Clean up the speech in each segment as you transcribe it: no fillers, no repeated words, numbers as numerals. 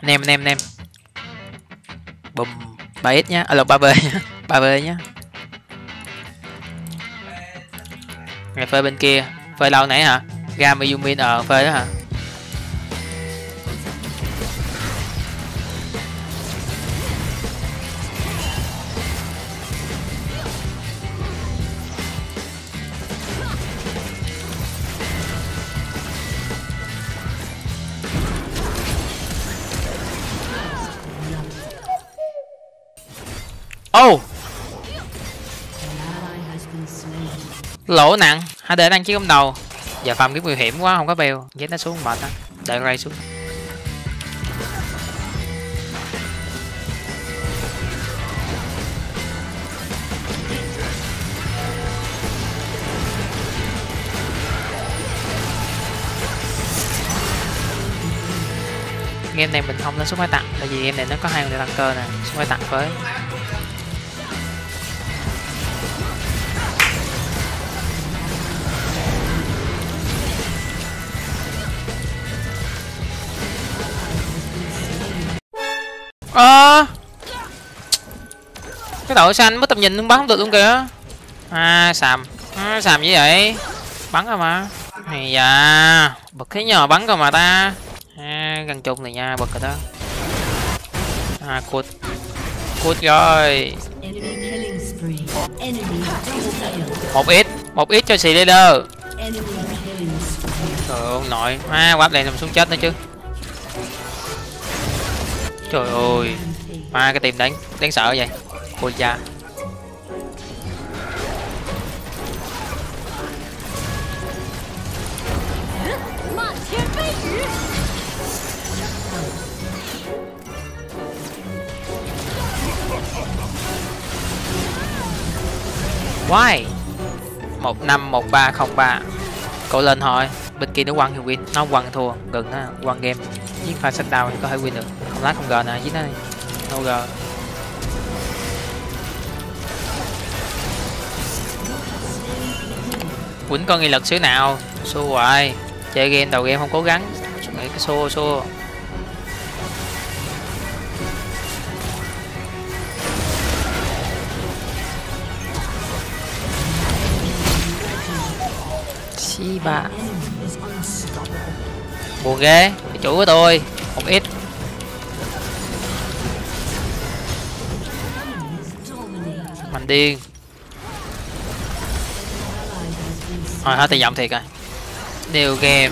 Nem bùm 3x nhá, lộn 3B nhá. 3B nhá. Ngày phơi bên kia, phơi lâu nãy hả? Ga Megumin phơi đó hả? Oh! Lỗ nặng, hai đợi đang chiếc ống đầu. Giờ farm cái nguy hiểm quá, không có bèo, ghét nó xuống mệt á. Đợi ray xuống. Game này mình không lên xuống máy tặng, tại vì game này nó có 2 người tăng cơ nè, xuống máy tặng với. Cái đội xanh mất tầm nhìn luôn, bắn không được luôn kìa. Xàm như vậy, bắn rồi mà. Này da, bật thế nhờ bắn rồi mà ta. Gần chục này nha, bật rồi đó. Cút rồi. 1x cho xì leader. Trời ơi nội, quáp này nằm xuống chết nữa chứ. Trời ơi, cái team đáng sợ vậy. Ôi da. Why? 151303. Cậu lên thôi. Bên kia nó quăng thì win, nó quăng thua, gần á, quăng game. Giết pha sách đau thì có thể win được. Không lát không g nè, giết nó đi. No g. Quýnh con nghị lực xíu nào. Xua hoài. Chơi game đầu game không cố gắng. Nghĩ cái xua. Shiba. Buồn ghê, cái chủ của tôi 1x. Mạnh điên. Thôi hết tiền giọng thiệt rồi. New game.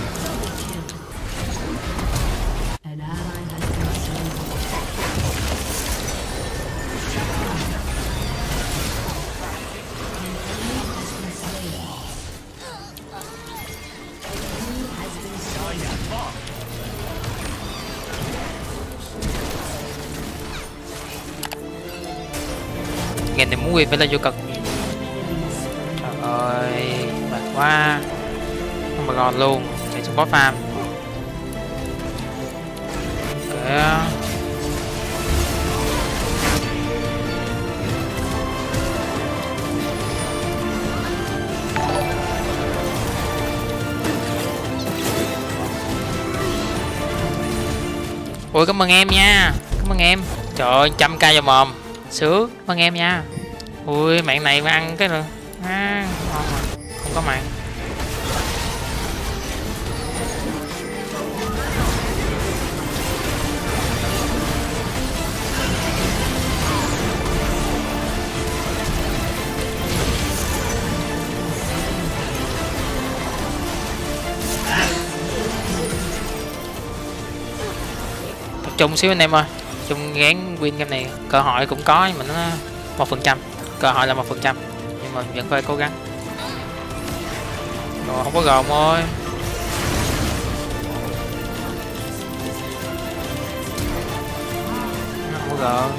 Game này muốn win phải lên vô cực. Trời ơi, mệt quá. Không mà gòn luôn, chạy support farm. Kìa. Ôi cảm ơn em nha. Cảm ơn em. Trời ơi 100k vào mồm. Sướng, cảm ơn em nha. Ui mạng này mà ăn cái rồi. Ngon mà. Không có mạng. Tập trung xíu anh em ơi. Chung gán win game này, cơ hội cũng có nhưng mà nó 1%, cơ hội là 1%, nhưng mà vẫn phải cố gắng. Rồi không có gồm thôi. Không có gồm.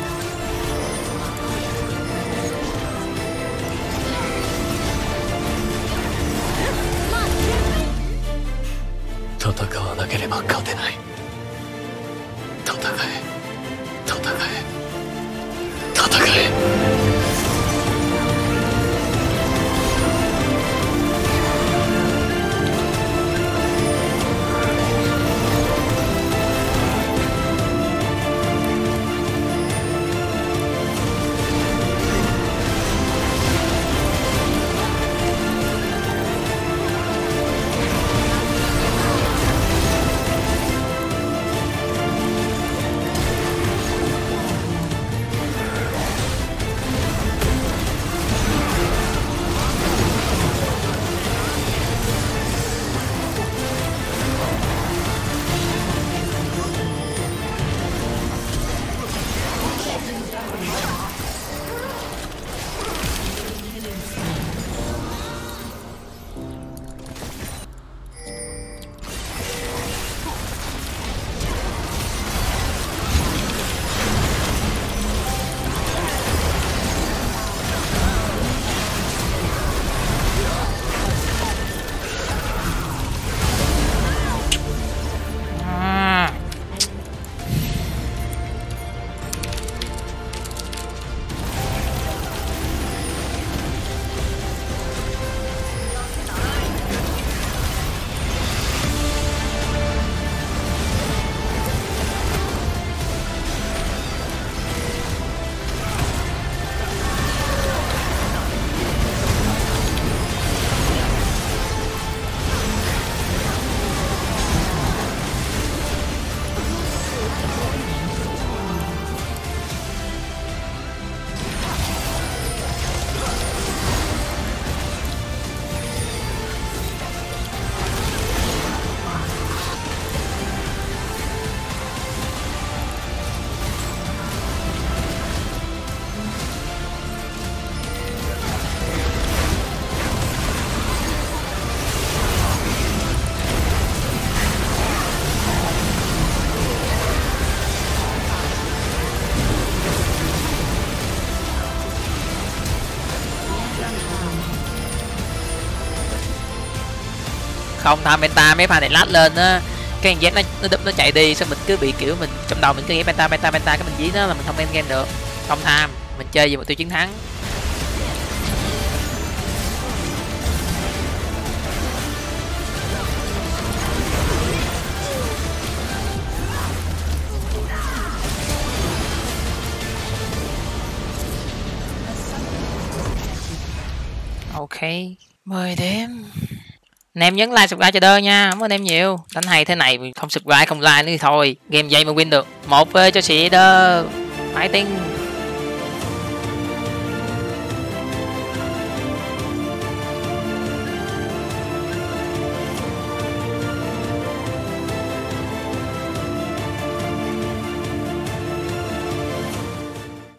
không tham beta mấy pha này lát lên á, cái thằng Z nó chạy đi, xong mình cứ bị kiểu mình trong đầu mình cứ nghĩ beta cái mình dí nó là mình không end game được. Không tham, mình chơi vì mục tiêu chiến thắng. Ok, 10 điểm. Anh em nhấn like subscribe cho đơ nha, cảm ơn anh em nhiều. Đánh hay thế này không subscribe không like nữa thì thôi, game dây mà win được. Một cho chị đơ. Fighting.